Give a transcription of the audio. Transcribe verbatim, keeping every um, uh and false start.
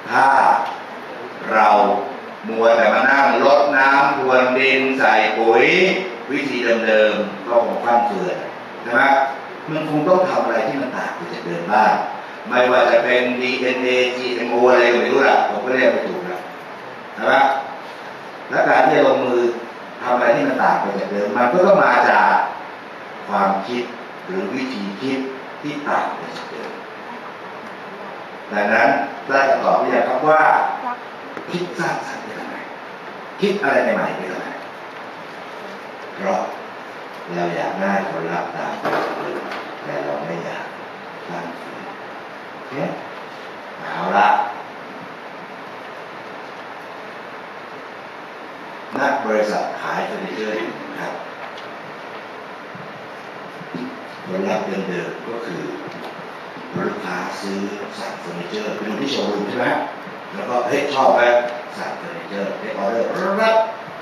ถ้าเรามัวแต่มานั่งรดน้ำพรวนดินใส่ปุ๋ยวิธีเดิมๆก็คงฟั่นเฟือนใช่ไหมมันคงต้องทำอะไรที่มันต่างไปจากเดิมบ้างไม่ว่าจะเป็น ดี เอ็น เอ จี เอ็ม โอ อะไรก็ไม่รู้ละผมก็เรียกไม่ถูกนะใช่ไหมและการที่จะลงมือทำอะไรที่มันต่างไปจากเดิมมันก็ต้องมาจากความคิดหรือวิธีคิดที่ต่างไปจากเดิมดังนั้นได้คำตอบที่จะครับว่าคิดสร้างสรรค์ได้ยังไงคิดอะไรใหม่ๆได้ยังไงเพราะเราอยากได้ผลลัพธ์ตามความฝันแต่เราไม่อยากสร้างสรรค์เนี่ยเอาละนักบริษัทขายเฟอร์นิเจอร์นะครับผลลัพธ์เดิมๆก็คือลูกค้าซื้อสั่งเฟอร์นิเจอร์ไปดูที่โชว์รูมใช่ไหมแล้วก็เฮ้ยชอบไหมสั่งเฟอร์นิเจอร์ได้ออเดอร์รับ